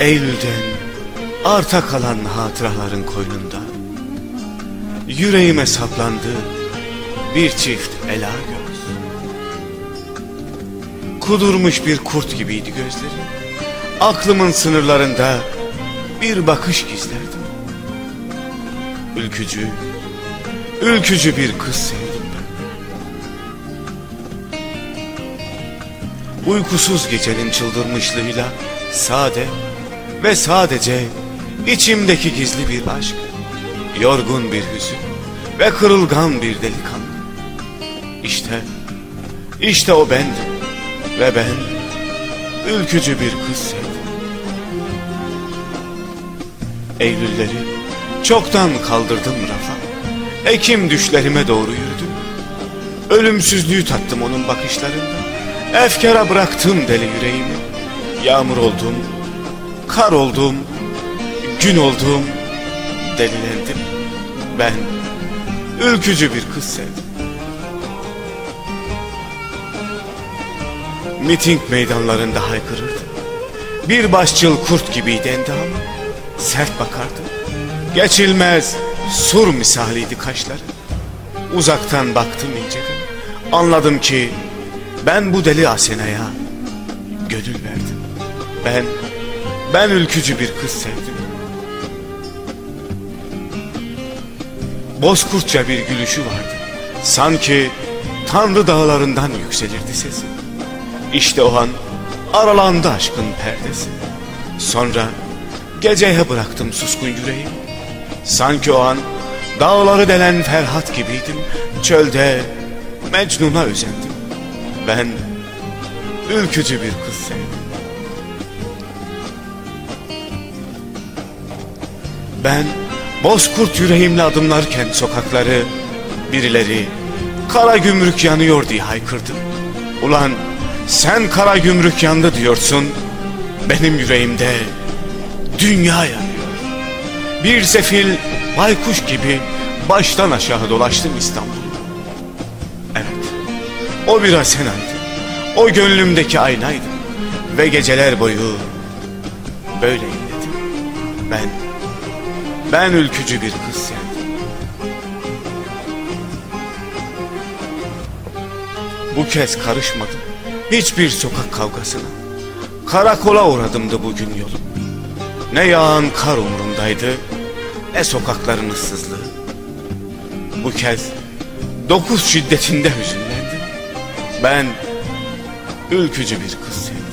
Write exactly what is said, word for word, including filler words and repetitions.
Eylül'den arta kalan hatıraların koynunda yüreğime saplandı bir çift ela göz. Kudurmuş bir kurt gibiydi gözleri. Aklımın sınırlarında bir bakış gizlerdim. Ülkücü, ülkücü bir kız sevdim ben. Uykusuz gecenin çıldırmışlığıyla sade ve sadece içimdeki gizli bir aşk, yorgun bir hüzün ve kırılgan bir delikanlı. İşte, işte o bendim ve ben ülkücü bir kız sevdim. Eylülleri çoktan kaldırdım rafa, Ekim düşlerime doğru yürüdüm. Ölümsüzlüğü tattım onun bakışlarında, efkara bıraktım deli yüreğimi. Yağmur oldum, kar oldum, gün oldum, delilendim. Ben ülkücü bir kız sevdim. Miting meydanlarında haykırırdı. Bir başçıl kurt gibiydi endamı. Sert bakardı. Geçilmez sur misaliydi kaşları. Uzaktan baktım inceden. Anladım ki ben bu deli Asena'ya gönül verdim. Ben, ben ülkücü bir kız sevdim. Bozkurtça bir gülüşü vardı. Sanki Tanrı dağlarından yükselirdi sesi. İşte o an aralandı aşkın perdesi. Sonra geceye bıraktım suskun yüreğimi. Sanki o an dağları delen Ferhat gibiydim. Çölde Mecnun'a özendim. Ben ülkücü bir kız sevdim. Ben bozkurt yüreğimle adımlarken sokakları, birileri kara gümrük yanıyor diye haykırdım. Ulan sen kara gümrük yandı diyorsun, benim yüreğimde dünya yanıyor. Bir sefil baykuş gibi baştan aşağı dolaştım İstanbul'u. Evet, o bir Asena'ydı, o gönlümdeki aynaydı ve geceler boyu böyle inledim. Ben, ben ülkücü bir kız sevdim. Bu kez karışmadım hiçbir sokak kavgasına. Karakola uğradımdı bugün yolum. Ne yağan kar umurumdaydı, ne sokakların ıssızlığı. Bu kez dokuz şiddetinde hüzünlendim. Ben ülkücü bir kız sevdim.